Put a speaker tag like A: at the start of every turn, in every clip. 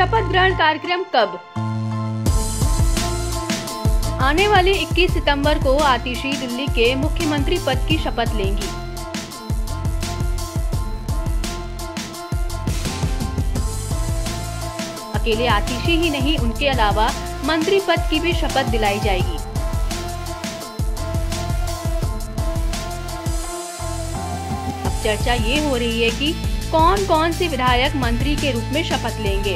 A: शपथ ग्रहण कार्यक्रम कब? आने वाले 21 सितंबर को आतिशी दिल्ली के मुख्यमंत्री पद की शपथ लेंगी। अकेले आतिशी ही नहीं, उनके अलावा मंत्री पद की भी शपथ दिलाई जाएगी। अब चर्चा ये हो रही है कि कौन कौन से विधायक मंत्री के रूप में शपथ लेंगे।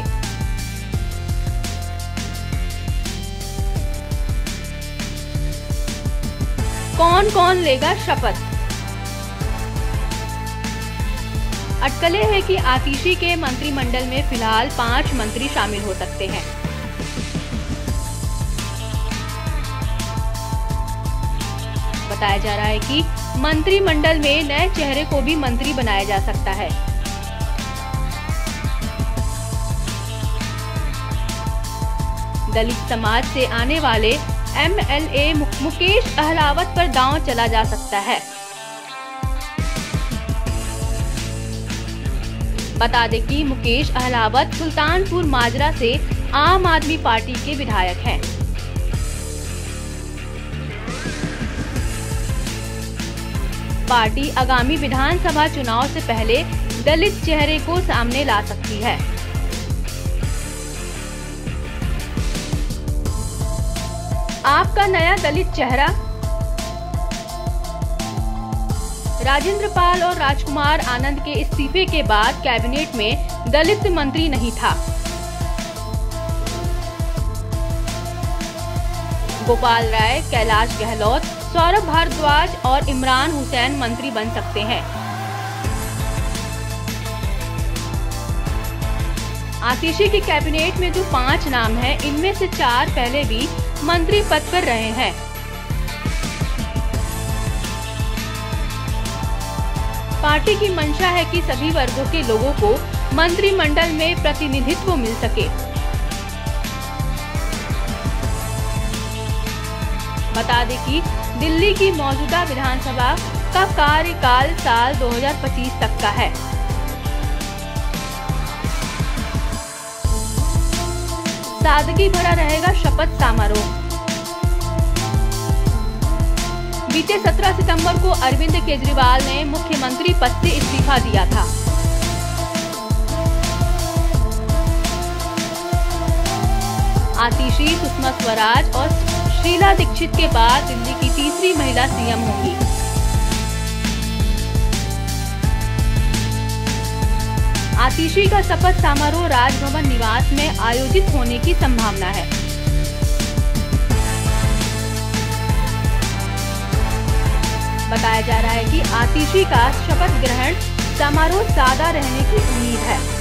A: कौन कौन लेगा शपथ? अटकलें हैं कि आतिशी के मंत्रिमंडल में फिलहाल 5 मंत्री शामिल हो सकते हैं। बताया जा रहा है कि मंत्रिमंडल में नए चेहरे को भी मंत्री बनाया जा सकता है। दलित समाज से आने वाले एमएलए मुकेश अहलावत पर दांव चला जा सकता है। बता दें कि मुकेश अहलावत सुल्तानपुर माजरा से आम आदमी पार्टी के विधायक हैं। पार्टी आगामी विधानसभा चुनाव से पहले दलित चेहरे को सामने ला सकती है। आपका नया दलित चेहरा? राजेंद्र पाल और राजकुमार आनंद के इस्तीफे के बाद कैबिनेट में दलित मंत्री नहीं था। गोपाल राय, कैलाश गहलोत, सौरभ भारद्वाज और इमरान हुसैन मंत्री बन सकते हैं। आतिशी की कैबिनेट में जो 5 नाम हैं, इनमें से 4 पहले भी मंत्री पद पर रहे हैं। पार्टी की मंशा है कि सभी वर्गों के लोगों को मंत्रिमंडल में प्रतिनिधित्व मिल सके। बता दें कि दिल्ली की मौजूदा विधानसभा का कार्यकाल साल 2025 तक का है। सादगी भरा रहेगा शपथ समारोह। बीते 17 सितंबर को अरविंद केजरीवाल ने मुख्यमंत्री पद से इस्तीफा दिया था। आतिशी, सुषमा स्वराज और शीला दीक्षित के बाद दिल्ली की तीसरी महिला सीएम होंगी। आतिशी का शपथ समारोह राजभवन निवास में आयोजित होने की संभावना है। बताया जा रहा है कि आतिशी का शपथ ग्रहण समारोह सादा रहने की उम्मीद है।